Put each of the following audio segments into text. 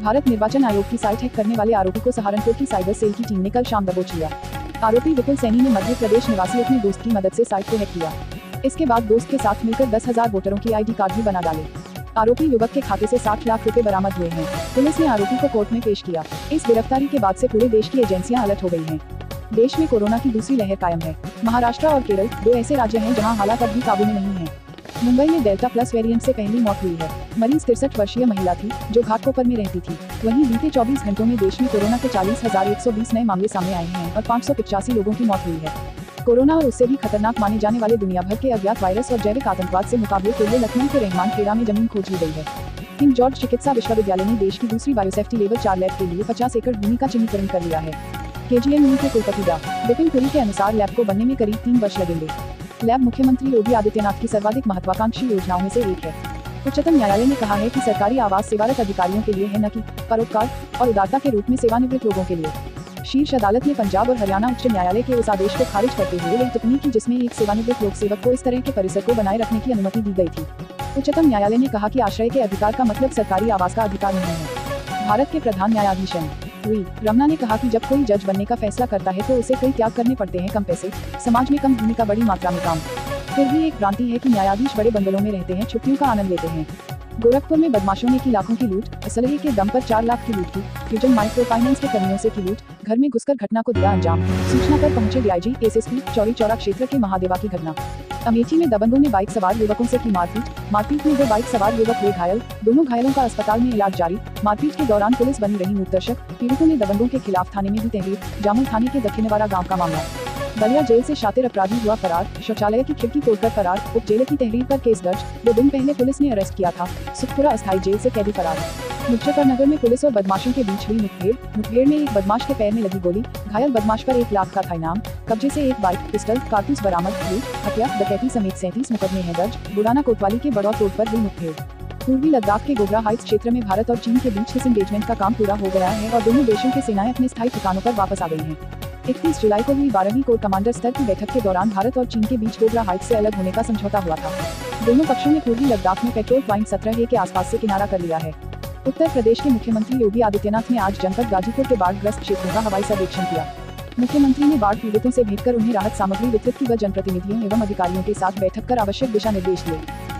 भारत निर्वाचन आयोग की साइट हैक करने वाले आरोपी को सहारनपुर की साइबर सेल की टीम ने कल शाम दबोच लिया। आरोपी विपुल सैनी ने मध्य प्रदेश निवासी अपने दोस्त की मदद से साइट को हैक किया। इसके बाद दोस्त के साथ मिलकर 10,000 वोटरों की ID कार्ड भी बना डाले। आरोपी युवक के खाते से 60 लाख रुपए बरामद हुए हैं। पुलिस ने आरोपी को कोर्ट में पेश किया। इस गिरफ्तारी के बाद से पूरे देश की एजेंसियां अलर्ट हो गई हैं। देश में कोरोना की दूसरी लहर कायम है। महाराष्ट्र और केरल 2 ऐसे राज्य हैं जहां हालात अब भी काबू में नहीं है। मुंबई में डेल्टा प्लस वेरिएंट से पहली मौत हुई है। मरीज 63 वर्षीय महिला थी जो घाटकोपर में रहती थी। वहीं बीते 24 घंटों में देश में कोरोना के 40,120 नए मामले सामने आए हैं और 585 लोगों की मौत हुई है। कोरोना और उससे भी खतरनाक माने जाने वाले दुनिया भर के अज्ञात वायरस और जैविक आतंकवाद से मुकाबले के लिए लखनऊ के रहमान खेड़ा में जमीन खोज ली गई है। किंग जॉर्ज चिकित्सा विश्वविद्यालय ने देश की दूसरी बायोसेफ्टी लेवल 4 लैब के लिए 50 एकड़ भूमि का चिन्हीकरण कर लिया है। KGMU के कुलपति डॉ. विपिन पुरी के अनुसार लैब को बनने में करीब 3 वर्ष लगेंगे। लैब मुख्यमंत्री योगी आदित्यनाथ की सर्वाधिक महत्वाकांक्षी योजनाओं में से एक है। उच्चतम न्यायालय ने कहा है कि सरकारी आवास सेवारत अधिकारियों के लिए है, न कि परोपकार और उदारता के रूप में सेवानिवृत्त लोगों के लिए। शीर्ष अदालत ने पंजाब और हरियाणा उच्च न्यायालय के उस आदेश को खारिज करते हुए एक टिप्पणी की जिसमें एक सेवानिवृत्त लोक सेवक को इस तरह के परिसर को बनाए रखने की अनुमति दी गई थी। उच्चतम न्यायालय ने कहा कि आश्रय के अधिकार का मतलब सरकारी आवास का अधिकार नहीं है। भारत के प्रधान न्यायाधीश वी रमना ने कहा कि जब कोई जज बनने का फैसला करता है तो उसे कई त्याग करने पड़ते हैं, कम पैसे, समाज में कम भूमिका, बड़ी मात्रा में काम। फिर भी एक भ्रांति है कि न्यायाधीश बड़े बंगलों में रहते हैं, छुट्टियों का आनंद लेते हैं। गोरखपुर में बदमाशों ने की लाखों की लूट, असलहे के दम पर 4 लाख की लूट की। फ्यूजन माइक्रो फाइनेंस के कर्मियों से की लूट, घर में घुसकर घटना को दिया अंजाम। सूचना पर पहुंचे DIG SSP चौरी चौरा क्षेत्र के महादेवा की घटना। अमेठी में दबंगों ने बाइक सवार युवकों से की मारपीट में 2 बाइक सवार युवक हुए घायल, दोनों घायलों का अस्पताल में इलाज जारी। मारपीट के दौरान पुलिस बनी रही मूकदर्शक, पीड़ितों ने दबंगों के खिलाफ थाने में दी तहरीर। जामुल थाने के दक्षिणवाड़ा गांव का मामला। बलिया जेल से शातिर अपराधी हुआ फरार, शौचालय की खिड़की तोड़कर फरार, उप जेल की तहरीर पर केस दर्ज। 2 दिन पहले पुलिस ने अरेस्ट किया था। सुखपुरा अस्थायी जेल से कैदी फरार। मुजफ्फरनगर में पुलिस और बदमाशों के बीच हुई मुठभेड़ में एक बदमाश के पैर में लगी गोली, घायल बदमाश पर 1 लाख का था इनाम। कब्जे से 1 बाइक, पिस्टल, कारतूस बरामद। लूट, हत्या, डकैती समेत 37 मुकदमे हैं दर्ज। बुराना कोतवाली के बड़ौत रोड पर हुई मुठभेड़। पूर्वी लद्दाख के गोगरा हाइट्स क्षेत्र में भारत और चीन के बीच डिसएंगेजमेंट का काम पूरा हो गया है और दोनों देशों की सेनाएं अपने स्थायी ठिकानों पर वापस आ गई हैं। 31 जुलाई को हुई 12वीं कोर कमांडर स्तर की बैठक के दौरान भारत और चीन के बीच गोगरा हाइट्स से अलग होने का समझौता हुआ था। दोनों पक्षों ने पूर्वी लद्दाख में पेट्रोल पॉइंट 17A के आसपास से किनारा कर लिया है। उत्तर प्रदेश के मुख्यमंत्री योगी आदित्यनाथ ने आज जनपद गाजीपुर के बाढ़ ग्रस्त क्षेत्रों का हवाई सर्वेक्षण किया। मुख्यमंत्री ने बाढ़ पीड़ितों से भेंट कर उन्हें राहत सामग्री वितरित की व जनप्रतिनिधियों एवं अधिकारियों के साथ बैठक कर आवश्यक दिशा निर्देश दिए।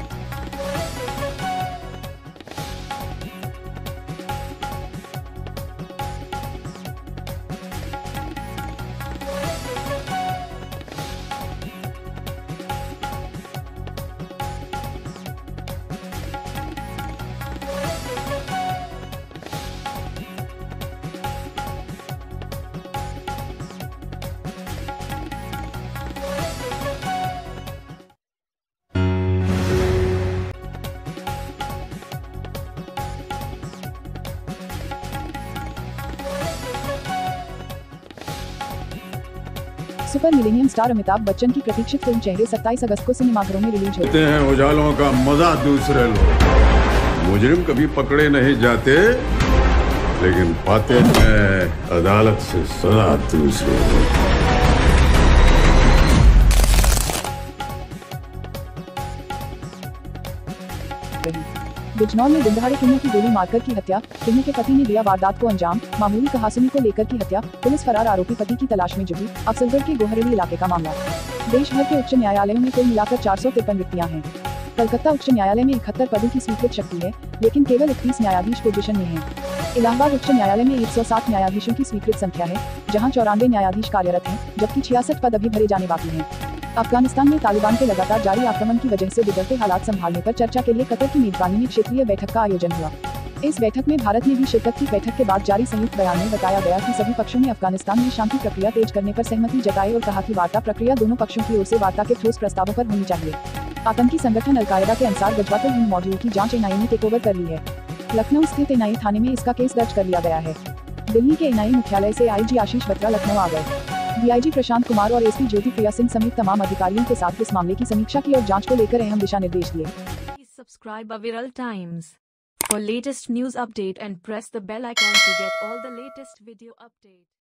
Super millennium star Amitabh Bachchan की प्रतीक्षित फिल्म चेहरे 27 अगस्त को सिनेमाघरों में रिलीज होती हैं। उजालों का मजा दूसरे लोग। मुजरिम कभी पकड़े नहीं जाते, लेकिन पाते हैं अदालत से सजा दूसरे लोग। बिजनौर में दिनदहाड़े किन्नर की गोली मारकर की हत्या, किन्नर के पति ने दिया वारदात को अंजाम। मामूली कहासुनी को लेकर की हत्या, पुलिस फरार आरोपी पति की तलाश में जुटी। अफजलगढ़ के गोहरली इलाके का मामला। देश भर के उच्च न्यायालयों में कुल मिलाकर 453 रिक्तियां हैं। कलकत्ता उच्च न्यायालय में 71 पदों की स्वीकृत शक्ति है, लेकिन केवल 31 न्यायाधीश पोजीशन में हैं। इलाहाबाद उच्च न्यायालय में 160 न्यायाधीशों की स्वीकृत संख्या है, जहां 94 न्यायाधीश कार्यरत हैं, जबकि 66 पद अभी भरे जाने बाकी हैं। अफगानिस्तान में तालिबान के लगातार जारी आक्रमण की वजह से बिगड़ते हालात संभालने पर चर्चा के लिए कतर की मेजबानी में क्षेत्रीय बैठक का आयोजन हुआ। इस बैठक में भारत ने भी शिरकत की। बैठक के बाद जारी संयुक्त बयान में बताया गया कि सभी पक्षों ने अफगानिस्तान में शांति प्रक्रिया तेज करने पर सहमति जताई और कहा कि वार्ता प्रक्रिया दोनों पक्षों की ओर से वार्ता के ठोस प्रस्तावों पर होनी चाहिए। आतंकी संगठन अलकायदा के अनुसार गजवातुल हिंद मॉड्यूल की जांच NIA ने टेकओवर कर ली है। लखनऊ स्थित NIA थाने में इसका केस दर्ज कर लिया गया है। दिल्ली के NIA मुख्यालय से IG आशीष बत्रा लखनऊ आ गए। DIG प्रशांत कुमार और SP ज्योति प्रिया सिंह समेत तमाम अधिकारियों के साथ इस मामले की समीक्षा की और जांच को लेकर अहम दिशा निर्देश दिए। Subscribe Aviral Times for latest news update and press the bell icon to get all the latest video update.